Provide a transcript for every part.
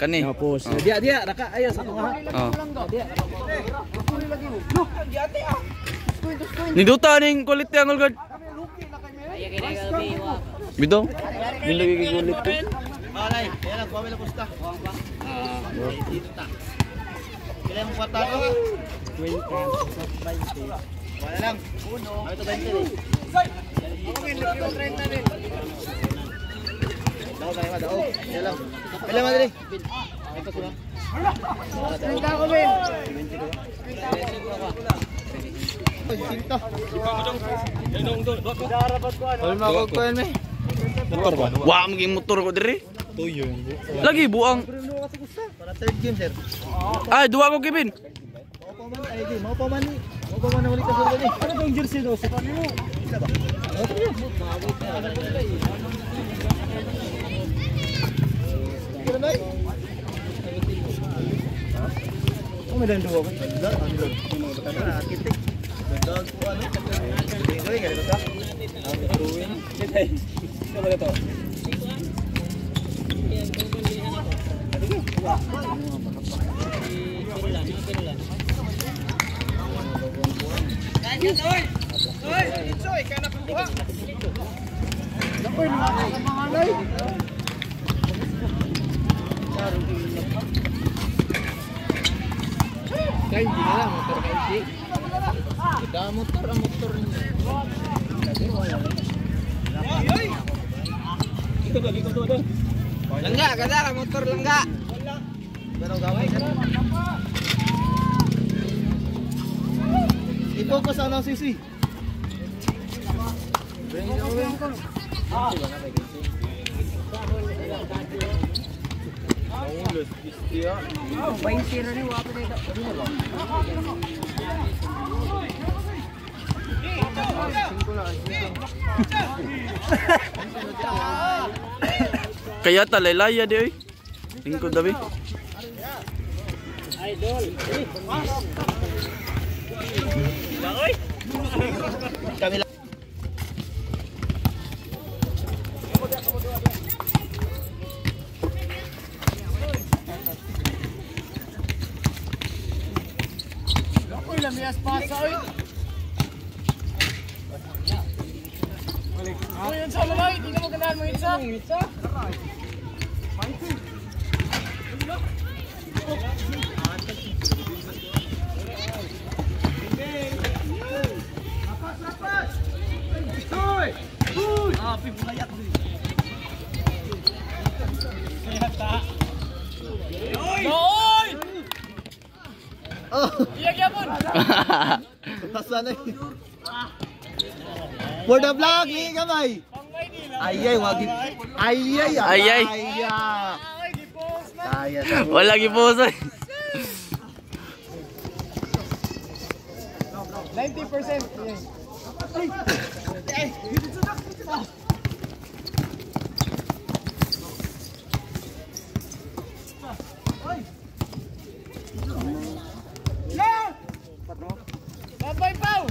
Kani. Tapos dia naka aya sa mga. Oh. Dia. Look, di ate ah. Niduta ning quality ang guard. Bidong. Nilagay kay kulit ko. Malay, yan lang, kuha lang pusta. Kailan mo kwata ko? 20. Wala lang. Ano ito 20 rin? Okay, lagyan 30 din. Daw tayo, daw. Yan lang. Kailan madali? Ito ko lang. 30 ko Ben. 20 ko. Sinta. Wala ko kuan me. Motor ba? Wa maging motor ko diri. Tuyo. Lagi buang. Para third game, sir. Ay, duwa ko Kevin. Mau pa man na ulit ka sa ni. Ano bang jersey daw sa kanimo? Isa ba? Kira na. Kung may dando ako. Arkitek. Dog ko ano? Oy, ganito ka. Ano ba ito? Kain din na lang motor kain. Kita motor ang motor niya. Langga, kada ka motor langga. Pero gawin sir. Ito pa sa anong sisi. Bring it over. Ulos bistia. Bain sira ni wa pa dito. Kaya talaylaya di oy. Lingkod dabi. Idol. Kami lang. Oy, lamias pasa oy. Oy, yun sa lalay, di na mo ganahan mo itsa. Itsa? Iya gyapon. Pasan na. For the vlog, gamay. Ayay, wagi. Ayay, Ayay. Kaya. Wala giposo. 90%. Babay Pau.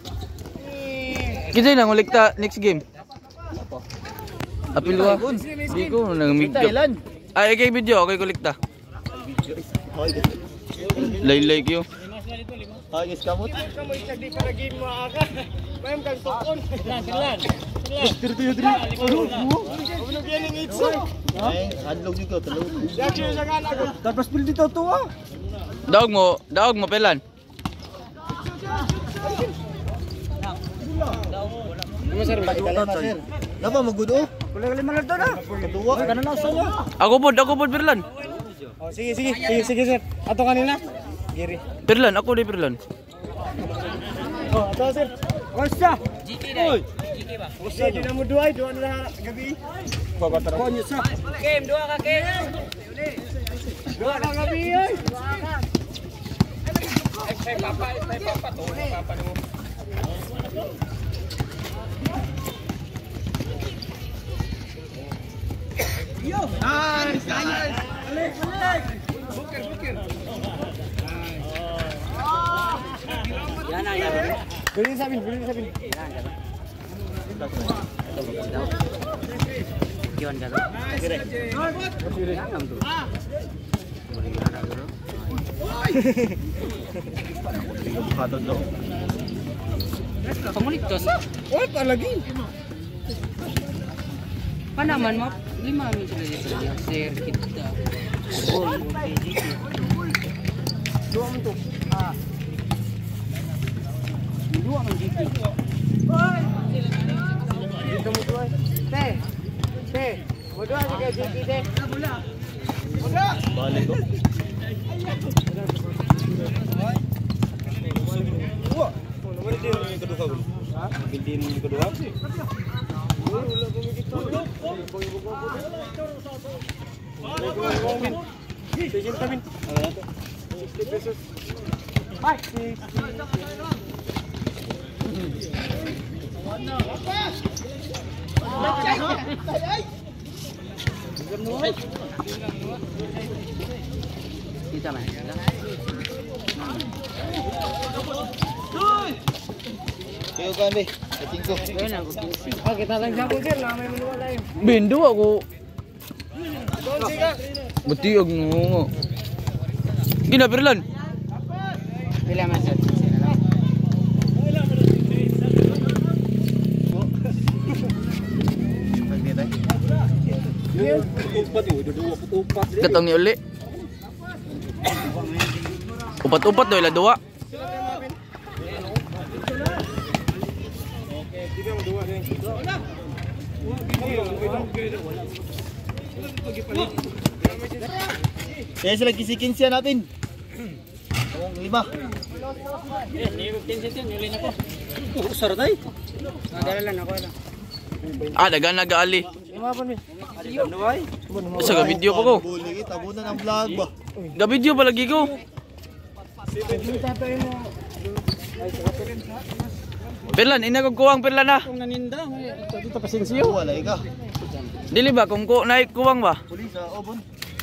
Kita nang ulik ta next game. Apil wa. Di ko nang video. Thailand. Ay kay video okay kulik ta. Laylay kyo. Ay, guys, kamot. Kamu di para game mo aga. Mayam kang tukon. Silan. Ano yan ang itso? Ay, hadlog dito, tulog. Yakin sa kana ko. Tapos pili dito to ah. Daog mo pelan. Sir, Sir. Napa magudo? Kulang lima lang to na. Kedua. Kana na sa iyo. Ako pod Perlan. Oh, sige sir. Ato kanina. Giri. Perlan, ako di Perlan. Oh, ato sir. Osa. GK dai. GK ba? Osa di na mo duay, duwa na gabi. Babatara. Ko nyusa. Game, duwa ka game. Duwa ka gabi ay. Ay papa to, papa mo. Yo. Nice. Alik. Bukir. Yan. Bilhin sa amin. Kiwan ka to. Nice. Pamulitos. Oh, palagi. Panaman mo, 5 min sila dito. Sir, kita. Oh, Dua mo to. dua man GP. Dito mo to. Te. Mo dua sa GP te. Balik ko. Wah. Oh, naman din yung kedua ko. Ha? Hindi mo yung kedua. Wala ko mikito. Sejin tamin. 60 pesos. Bye. Kita man. Kayo kan be. Kating ko. Ah, kita lang siya sir, na may manuwala yun. Bindo ako. Doon siya. Butiog nungo. Gina Perlan. Pila man sir. Upat yun, dua upat. Katong ni uli. Upat-upat do ila duwa. Kaya sila kisi-kinsiya natin. Ang 5. Usar tayo. Nadala lang ako lang. Ah, dagan nag-aali. Lumapan mi. Ano ay? Sa ga video pa ko. Buli, tabunan ang vlog ba? Ga video pa lagi ko. Perlan, ina ko kuwang Perlan na. Kung naninda, dito pasensyo. Wala ka. Dili ba kung ko naik kuwang ba? Puli sa obon.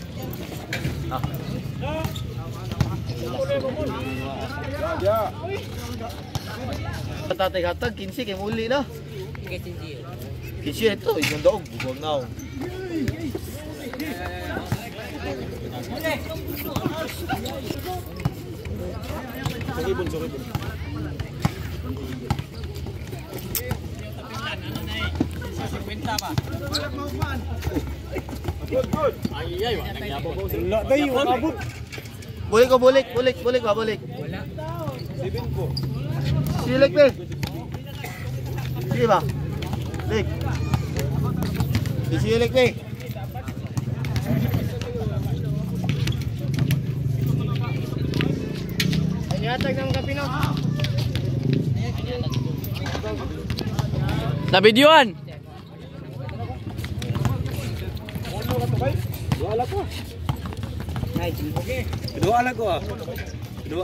Tatay-hatag, 15 kay muli na. Kinsi ito, isang daog. Huwag na ako. Soribon. Wala tayo, abot. Bulik ko, bulik ba, bulik. Silik be. Sige ba? Lik. Silik be. Anyatag ng kapino. Na videoan. Dua alat ko. Okay. Kedua alat ko ah. Kedua.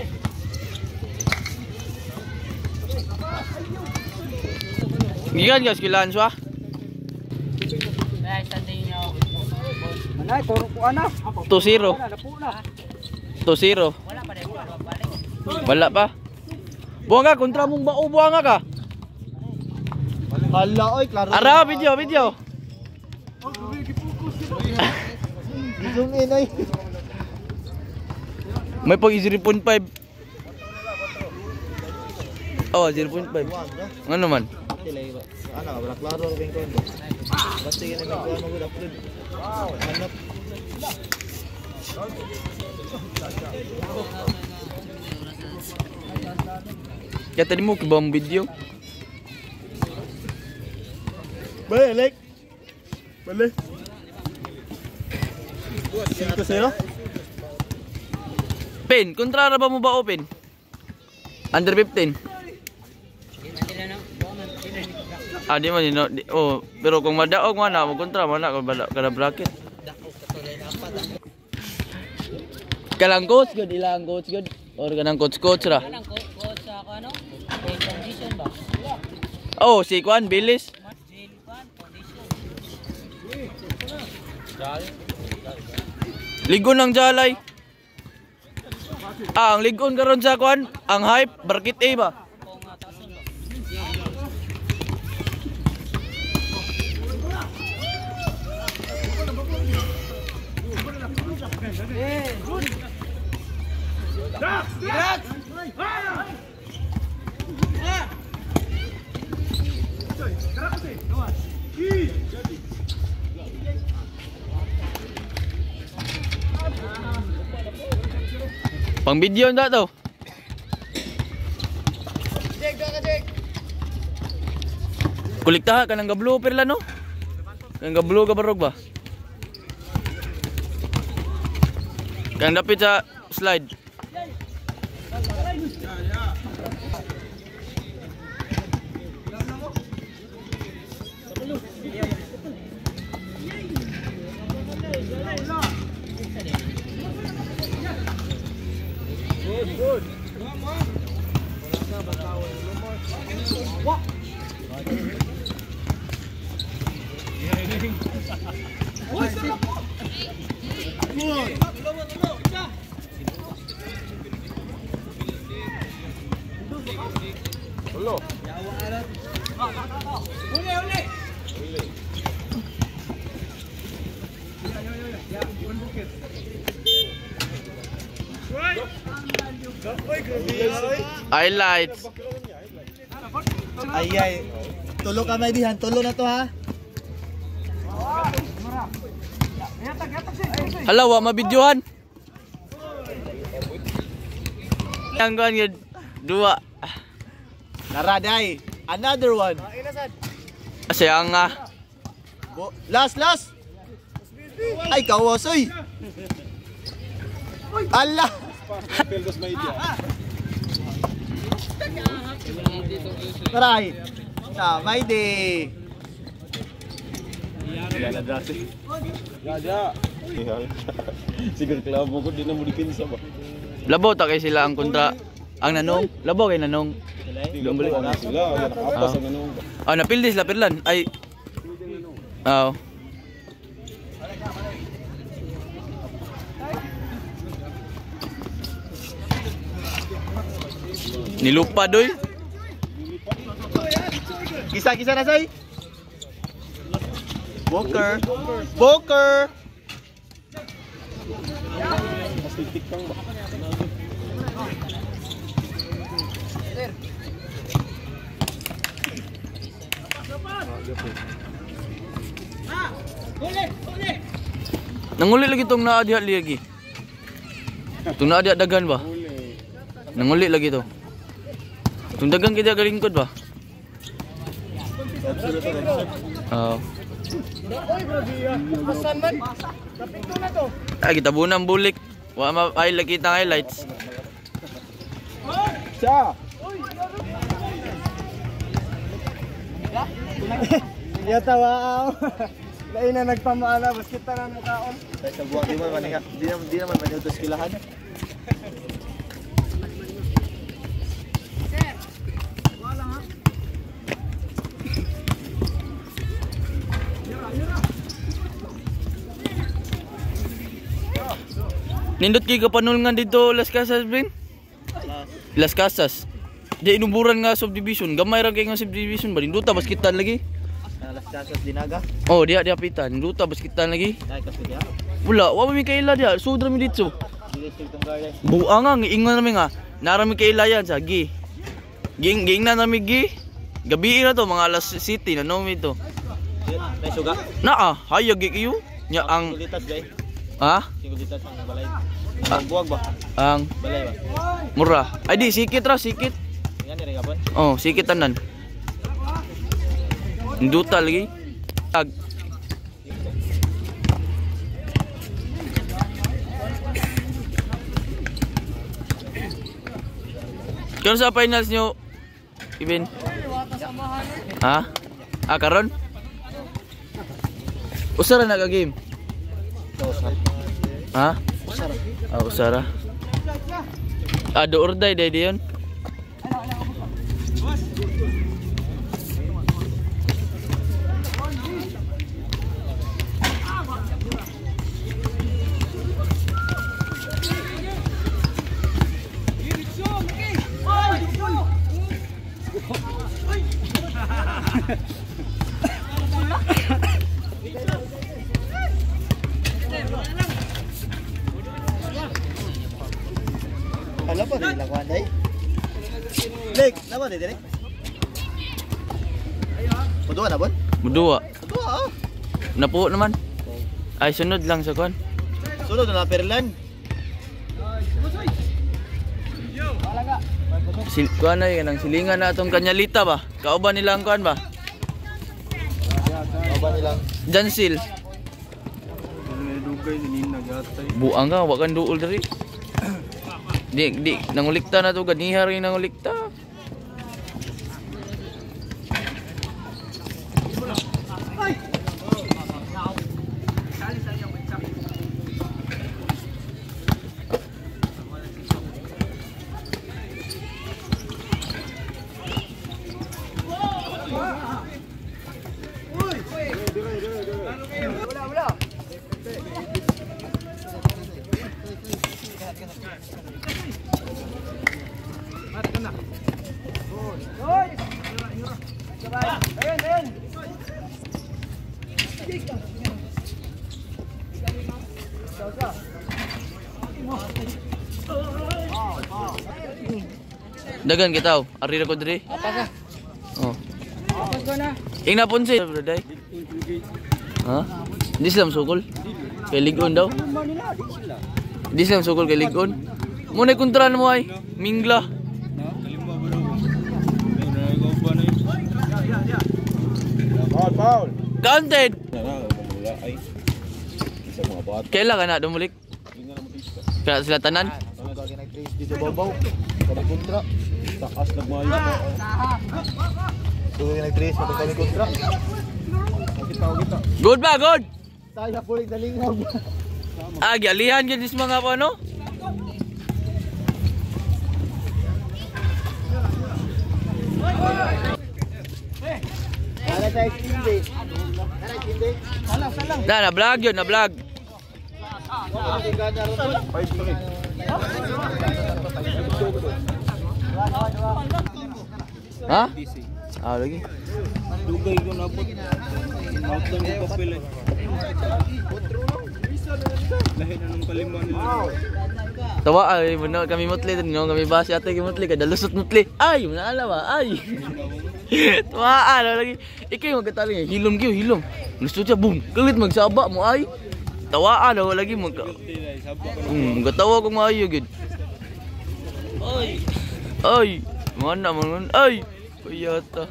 Gikan gas kilan swa. Manay, turo ko ana. 2-0. Napo na. 2-0. Wala pa. Buang ka kontra mong bao buang ka. Hala, oy, klaro. Ara video. Zoom in, oy. May pag 0.5. Oh, 0.5. Ano man? Ano, wala klaro ang bingkon. Basta yun ang bingkon mo gud upload. Hanap. Kaya tadi mo kibang video. Balik. Balik. 5-0. Pen, kontra ra ba mo ba open? Under 15. Ah, di man no. Oh, pero kung madaog man na mo kontra man na kada bracket. Kalang coach good, ilang coach good or kanang coach ra. Kanang coach sa ano? Condition ba? Oh, si Kwan Bilis. Ligon ng Jalay. Ah, ang ligon karon sa Kwan, ang hype Barkit A ba? Pang video ndak to? Kuliktaha ka ng gablo perla no? Kang gablo ka barog ba? Kang dapit sa slide. Highlights. Ay. Tulo kamay dihan, tulo na to ha. Hala, wa mabidyohan. Yang kuan yun, dua. Naraday. Another one. Sayang nga. Last. Ay, kawasoy. Allah. Taray. May di. Sigur klabo ko di na mo dipinsa ba. Labaw ta kay sila ang kontra. Ang nanong, labaw kay nanong. Sila, nakapas ang ganun. Ah, napildis la perlan. Ay. Oh. Nilupa doy. Kisa na say. Boker. Maslitik kang ba? Nanguli lagi tong naa diha lagi. Tong naa diha dagan ba? Nanguli lagi to. Tong dagan kita galingkod ba? Oh. Ay, kita bunang bulik. Wa ma ay lagi kita highlights. Siya. Ya tawa. Lain na nagpamaala basket na nakaon. Sa buwan di man maniha. Di naman manutos kilahan. Nindot kay kapanulngan dito Las Casas, Brin? Las Casas. Di inuburan nga subdivision. Gamay ra kay nga subdivision ba? Ninduta baskitan lagi. Las Casas Dinaga. Oh, dia pitan. Ninduta baskitan lagi. Ay kasi dia. Wala, wa mi kaila dia. Sudra mi dito. Buang nga ingon nami nga. Narami kaila yan sa gi. Ging na nami gi. Gabi na to mga alas city na nomi to. May suga. Naa, hayag gi iyo. Nya ang Kulitas gay. ha? Kulitas ang balay. Ang buwag ba? Ang Balay ba? mura. Ay di sikit ra, sikit. Yan ni gapon. Oh, sikit tanan. Ninduta lagi. Tag. Kano sa finals nyo, Ibin? Ha? Ah, karon? Usara na ka-game? Ha? Ah, usara. Ah, do or die, day yun? Lapan-lapan din lang kuhan day. Leg, lapan din dire. Mudua na bon? Mudua. Mudua ah. Napuo naman. Ay, sunod lang sa kuan. Sunod na Perlan. Kuan na yan, ang silingan na itong kanyalita ba? Kauban nila ang kuan ba? Kauban nilang Jansil. Dugay ni Nina gatay. Buang ka, wag kang duol diri. Di, nangulikta na to, ganiha rin nangulikta. Dagan kita, ari ra ko diri. Apa ka? Oh. Apa ko na? Ing na ponse, broday. Ha? Di sila sukol. Kay ligon daw. Di sila sukol kay ligon. Mo na kontrahan mo ay mingla. Paul. Counted. Wala ay. Isa mga bata. Kailan ka na dumulik? Kaya sila tanan. Ano lagi nag-trace dito babaw. Kami kontra. Takas nagmayo na. So nag-trace pati kami kontra. Kita. Good ba, good. Saya pulik dalingog. Ah, gialihan gyud is mga ano? Ala tayo kindi. Ala kindi. Na vlog yun, na vlog. Ha? Ah, lagi. Dugay ko na po. Out lang yung papel eh. Lahi na ng kalima nila. Tawa ay muna kami mutli din no, kami basi ate kami mutli kada lusot mutli. Ay, muna ala ba? Ay. Tawa ano lagi. Ikay magkataling hilom gyud hilom. Gusto siya boom. Kalit magsaba mo ay. Tawaan daw lagi mag. Gatawa ko maayo gyud. Ay. Ay, mana man ay. Kuyata.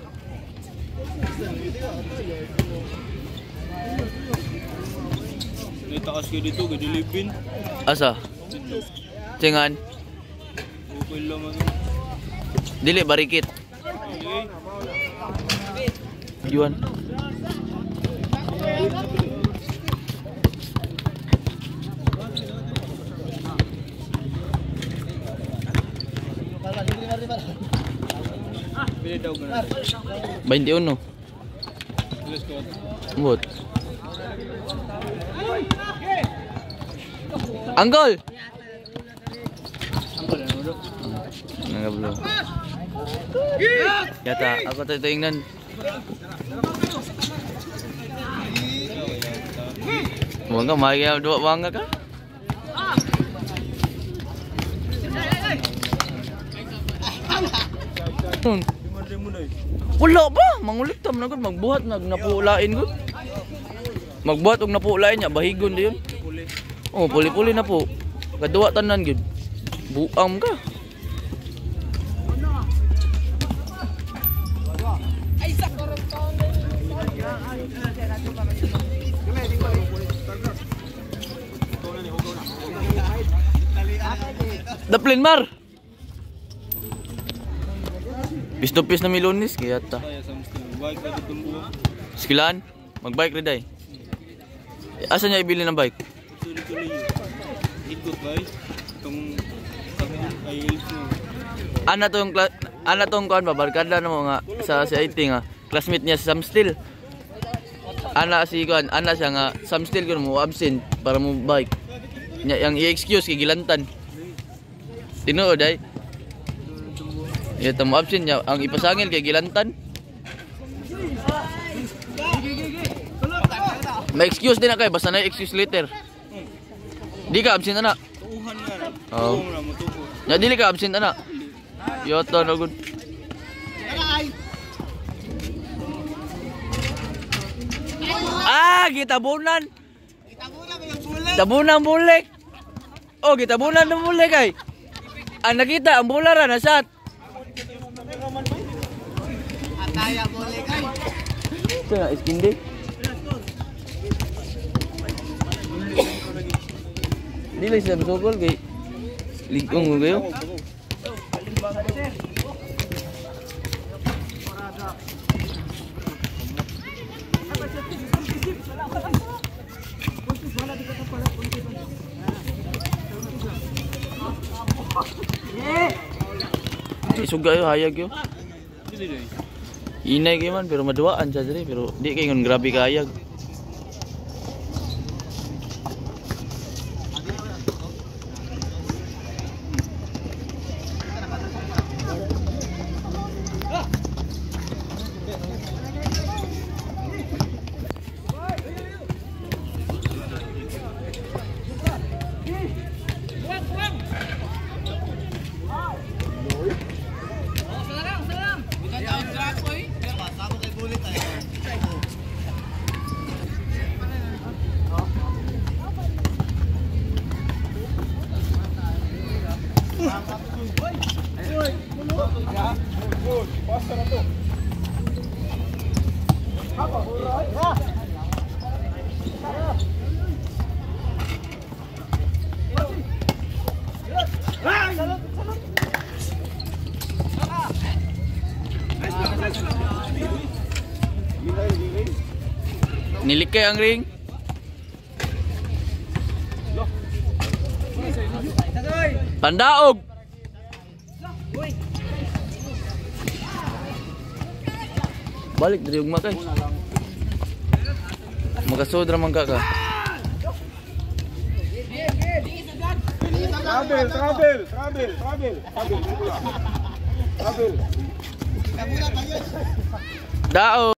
Takas ko dito, gadilipin. Asa? Tingan. Okay lang ano. Dili barikit. Okay. Yuan. Pili daw ka na. 21. Let's go. Mbot. Anggol. Nagablo. Yata, ako titingnan. Buang ka, mahigyan dua bangga ka? Wala ba? Manguliktam na ko, magbuhat, napuulain ko. Magbuhat og napuulain niya, bahigon diyon. Oh, puli-puli na po. Kaduwa tanan gyud. Buang ka. Daplin mar. Pis na milonis kaya ta. Bike na tumbuo. Sikilan, mag-bike rin day. Asa niya ibili ng bike? Tuloy-tuloy. Ikot ba eh? Itong ay help mo. Ana tong kuan ba barkada na mo nga sa IT nga. Classmate niya sa Samstil. Ana si kuan, ana siya nga Samstil ko mo absent para mo bike. Nya yang i-excuse kay gilantan. Tinuod ay. Ya tamo absent niya ang ipasangil kay gilantan. May excuse din na kay basta na excuse later. Di ka absent na. tukuhan nga rin. Oh. Tukuhan na mo tukuhan. Ya dili ka absent ana. Yoto na gud. Ah, gitabunan. Gitabunan bulik. Oh, gitabunan ng bulik ay. Ang nakita ang bulara na shot. Ataya boleh kan. Ito na iskindi. Dili siya bisogol kay ligong mo kayo. Suga yo hayag yo. Inay kayo man pero maduaan siya diri pero di kay ngon grabe ka hayag. Nilikay ang ring. Pandaog. Balik dari ugma kay. Makasudra man ka ka. Travel. Dao.